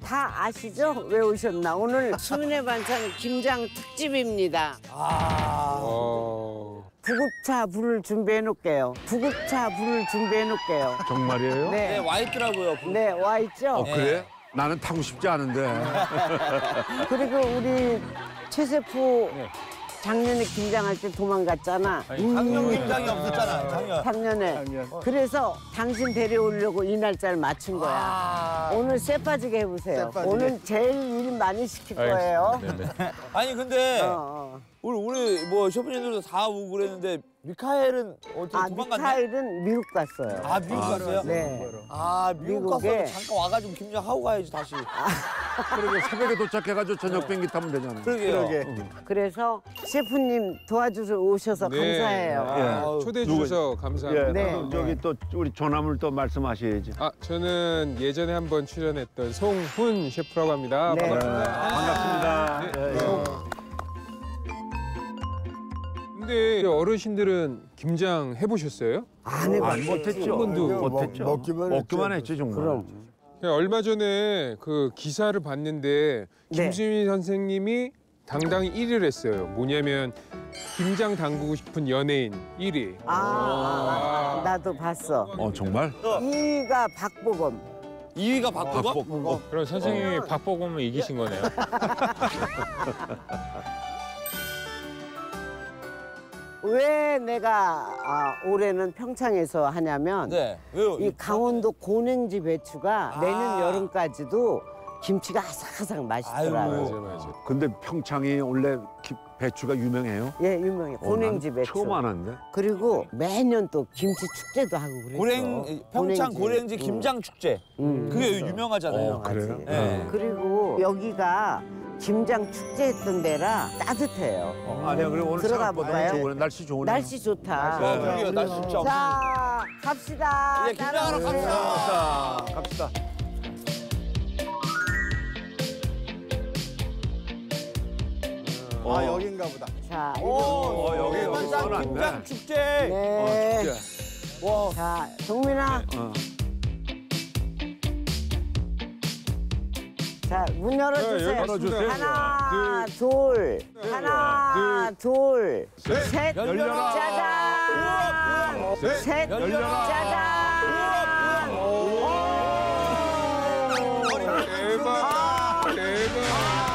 다 아시죠? 왜 오셨나? 오늘 수은의 반찬 김장 특집입니다. 부급차 불을 준비해 놓을게요. 부급차 불을 준비해 놓을게요. 정말이에요? 네. 네, 와 있더라고요. 네, 와 있죠? 그래? 나는 타고 싶지 않은데. 그리고 우리 최 셰프 작년에 김장할 때 도망갔잖아. 작년 김장이 없었잖아, 작년. 작년에. 그래서 당신 데려오려고 이 날짜를 맞춘 거야. 오늘 쎄 빠지게 해보세요. 오늘 제일 일 많이 시킬 거예요. 아니 근데 어. 우리 뭐 셰프님들도 다 오고 그랬는데 미카엘은 어떻게 도망갔나? 미카엘은 미국 갔어요. 아, 미국 갔어요? 네. 아, 미국 가서 미국에. 잠깐 와가지고 김장하고 가야지 다시. 그리고 새벽에 도착해가지고 저녁 비행기 타면 되잖아. 그러게요. 그래서 셰프님 도와주셔서 오셔서 감사해요. 아우, 초대해 주셔서 감사합니다. 네. 저기 또 우리 조남을 또 말씀하셔야지. 저는 예전에 한번 출연했던 송훈 셰프라고 합니다. 네. 반갑습니다. 반갑습니다. 근데 어르신들은 김장 해보셨어요? 안 해봤어요. 못했죠. 한 번도 못했죠. 먹기만 했지 정말. 그럼. 얼마 전에 그 기사를 봤는데 네. 김수미 선생님이 당당히 1위를 했어요. 뭐냐면 김장 담그고 싶은 연예인 1위. 나도 봤어. 정말? 2위가 박보검. 2위가 박보검? 그럼 선생님이 박보검을 이기신 거네요. 왜 내가 올해는 평창에서 하냐면 네. 왜요? 이 강원도 고냉지 배추가 내년 여름까지도 김치가 아삭아삭 맛있더라고요. 맞아. 근데 평창이 원래 배추가 유명해요? 예, 유명해. 고냉지 배추. 처음 아는데. 그리고 매년 또 김치 축제도 하고 그랬어. 평창 고랭지 김장 축제. 그게 유명하잖아요. 그래요? 네. 그리고 여기가 김장 축제했던 데라 따뜻해요. 아니야, 그리고 오늘 들어가 생각보다 볼까요? 좋으네. 날씨 좋으네. 날씨 좋다. 그러게요, 날씨 진짜. 자, 갑시다. 이제 김장하러 따라오세요. 갑시다. 여긴가 보다. 자, 여기 평창 써놨네. 김장 축제. 네. 와. 자, 동민아. 자, 문 열어주세요. 열어주세요. 하나, 둘. 하나, 둘. 셋. 열려라. 짜잔. 셋. 열려라. 짜잔. 대박! 대박!